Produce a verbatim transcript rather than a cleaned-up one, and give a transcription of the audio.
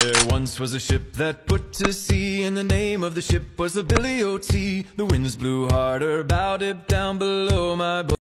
There once was a ship that put to sea, and the name of the ship was the Billy O T. The winds blew harder, bowed it down below my boat.